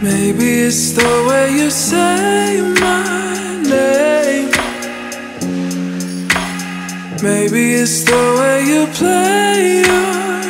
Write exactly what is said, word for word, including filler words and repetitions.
Maybe it's the way you say my name. Maybe it's the way you play your